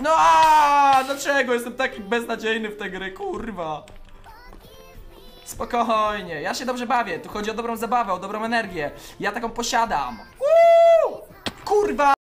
No dlaczego jestem taki beznadziejny w tę gry, kurwa? Spokojnie, ja się dobrze bawię, tu chodzi o dobrą zabawę, o dobrą energię. Ja taką posiadam. Kurwa!